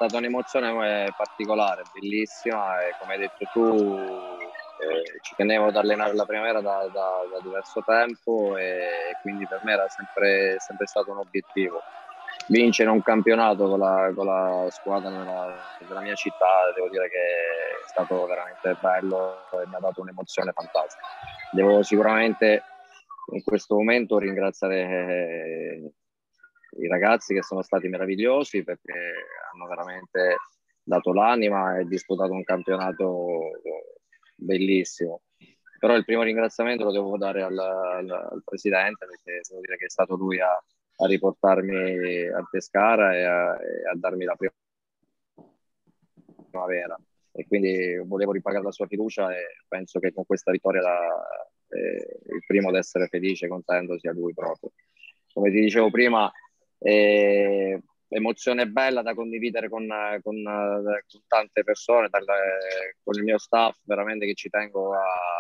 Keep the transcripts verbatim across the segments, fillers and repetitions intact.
stata un'emozione eh, particolare, bellissima e come hai detto tu eh, ci tenevo ad allenare la primavera da, da- da diverso tempo e quindi per me era sempre, sempre stato un obiettivo. Vincere un campionato con la, con la squadra della, della mia città, devo dire che è stato veramente bello e mi ha dato un'emozione fantastica. Devo sicuramente in questo momento ringraziare eh, i ragazzi che sono stati meravigliosi perché hanno veramente dato l'anima e disputato un campionato bellissimo. Però il primo ringraziamento lo devo dare al, al- al presidente perché devo dire che è stato lui a, a riportarmi a Pescara e a, e a darmi la primavera e quindi volevo ripagare la sua fiducia e penso che con questa vittoria la- eh, il primo ad essere felice e contento sia lui proprio. Come ti dicevo prima, eh, emozione bella da condividere con, con, eh, con tante persone, dal- con il mio staff, veramente che ci tengo a,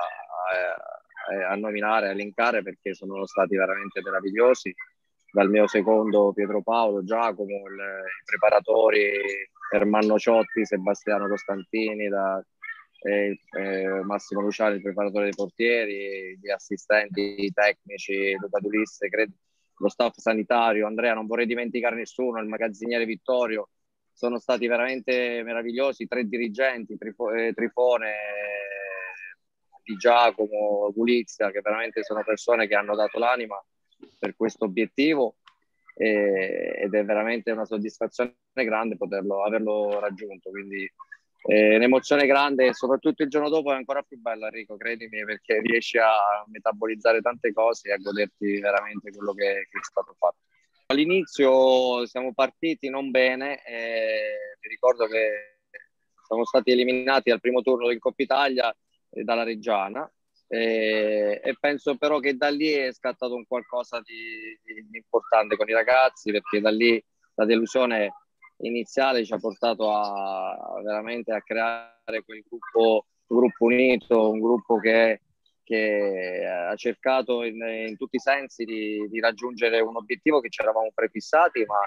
a, a nominare, a elencare perché sono stati veramente meravigliosi. Dal mio secondo Pietro Paolo, Giacomo, il- i preparatori Ermanno Ciotti, Sebastiano Costantini, da, eh, eh, Massimo Luciani, il preparatore dei portieri, gli assistenti tecnici, Luca Dulisse, credo, lo staff sanitario, Andrea, non vorrei dimenticare nessuno, il magazziniere Vittorio, sono stati veramente meravigliosi, tre dirigenti, Trifo- eh, Trifone, eh, Di Giacomo, Gulizia, che veramente sono persone che hanno dato l'anima per questo obiettivo e, ed è veramente una soddisfazione grande poterlo averlo raggiunto. Quindi è un'emozione grande e soprattutto il giorno dopo è ancora più bella, Enrico, credimi, perché riesci a metabolizzare tante cose e a goderti veramente quello che, che è stato fatto. All'inizio siamo partiti non bene, e mi ricordo che siamo stati eliminati al primo turno in Coppa Italia eh, dalla Reggiana e, e penso però che da lì è scattato un qualcosa di, di importante con i ragazzi perché da lì la delusione iniziale ci ha portato a veramente a creare quel gruppo, un gruppo unito, un gruppo che, che ha cercato in, in tutti i sensi di, di raggiungere un obiettivo che ci eravamo prefissati, ma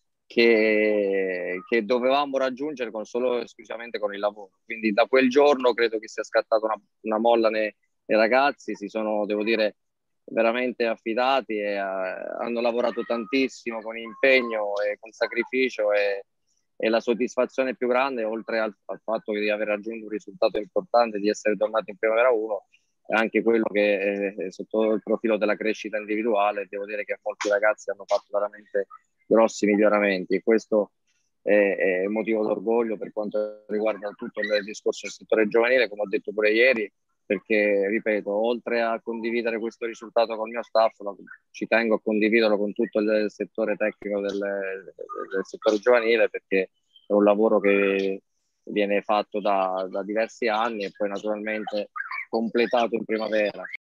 che, che dovevamo raggiungere con solo e esclusivamente con il lavoro. Quindi da quel giorno credo che sia scattata una, una molla nei, nei ragazzi, si sono, devo dire, veramente affidati e uh, hanno lavorato tantissimo con impegno e con sacrificio e, e la soddisfazione più grande, oltre al, al fatto di aver raggiunto un risultato importante, di essere tornati in Primavera uno, è anche quello che eh, sotto il profilo della crescita individuale, devo dire che molti ragazzi hanno fatto veramente grossi miglioramenti e questo è, è motivo d'orgoglio per quanto riguarda tutto il discorso del settore giovanile, come ho detto pure ieri, perché, ripeto, oltre a condividere questo risultato con il mio staff, ci tengo a condividerlo con tutto il settore tecnico del, del settore giovanile, perché è un lavoro che viene fatto da, da diversi anni e poi naturalmente completato in primavera.